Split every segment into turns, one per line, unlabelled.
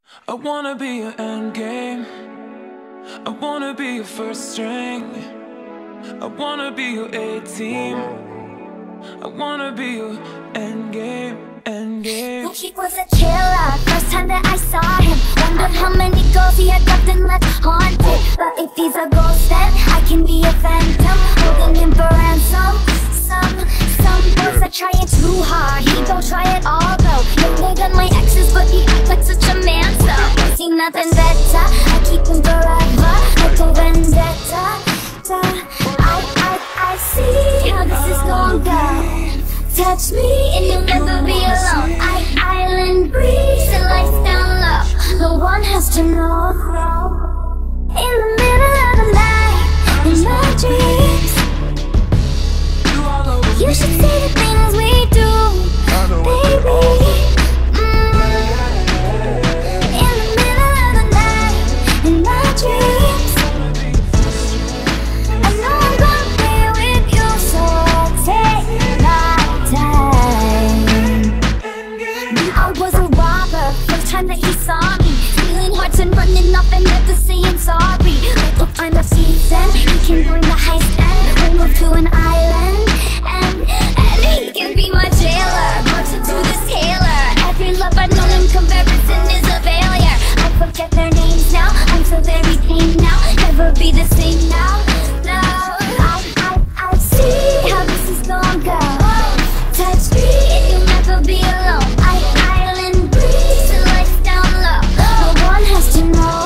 I wanna be your endgame. I wanna be your first string. I wanna be your A-team. I wanna be your endgame, endgame.
Well, he was a killer, first time that I saw him. Wondered how many girls he had left and left haunted. But if he's a ghost, then I can be a phantom, holding him for ransom. Some boys are trying too hard. He don't try at all though. Younger than my exes, but he acts like such a man. So see nothing better. I keep him forever, like a vendetta. I see how this is gonna go. Touch me and you'll never be alone. Island breeze and lights down low. No one has to know. In the middle of the night, in my dreams, you should see the things we do, baby. In the middle of the night, in my dreams, I know I'm gonna be with you, so take my time. I was a robber, first time that he saw me, stealing hearts and running off and never saying sorry. We'll find a season, he can bring the heist and we'll move to an island. And he can be my jailer, marching to this tailor. Every love I've known in comparison is a failure. I forget their names now, I'm so very tame now. Never be the same now, no. I see how this is gonna go. Touch me and you'll never be alone. Island breeze and lights down low. No one has to know.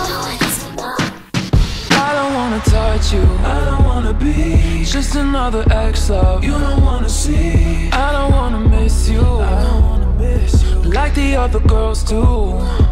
I don't wanna touch you, I don't wanna be just another ex-love you don't wanna see. I don't wanna miss you, I don't wanna miss you like the other girls do.